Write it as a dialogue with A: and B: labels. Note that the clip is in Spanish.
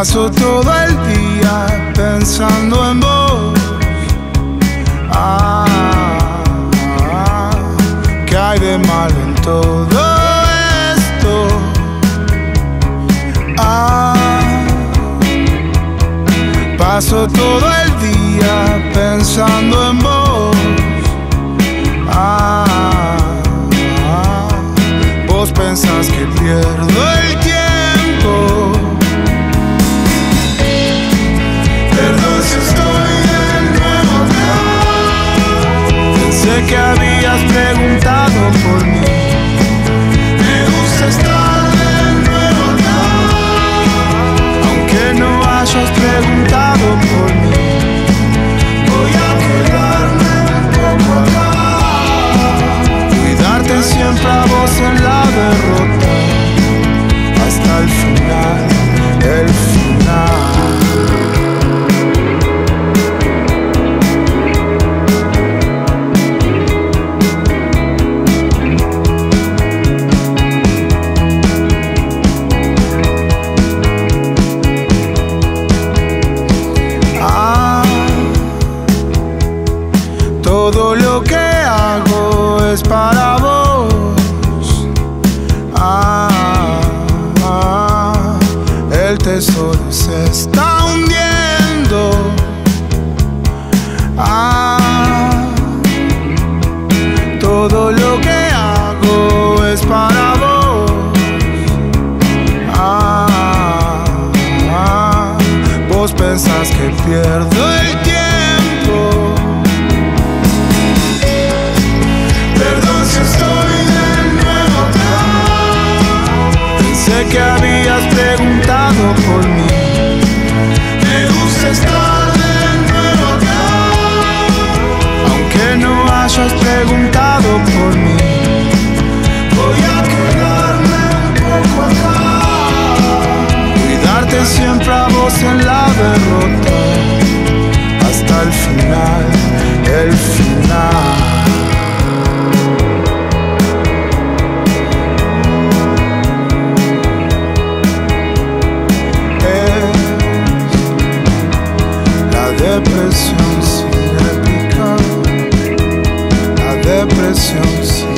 A: Paso todo el día pensando en vos. ¿Qué hay de malo en todo esto? Paso todo el día pensando en vos. Vos pensás que pierdo el tiempo. Perdón si estoy de nuevo acá. Pensé que habías preguntado por mí. Me gusta estar de nuevo acá. Aunque no hayas preguntado por mí, voy a quedarme un poco acá. Cuidarte siempre a vos en la derrota. Hasta el final, el final. Todo lo que hago es para vos. El tesoro se está hundiendo. Todo lo que hago es para vos. Vos pensás que pierdo el tiempo. Perdón si estoy de nuevo acá. Pensé que habías preguntado por mí. Me gusta estar de nuevo acá. Aunque no hayas preguntado por mí, voy a quedarme un poco acá. Cuidarte siempre a vos en la derrota. Hasta el final, el final. Depresión sin épica, la depresión sin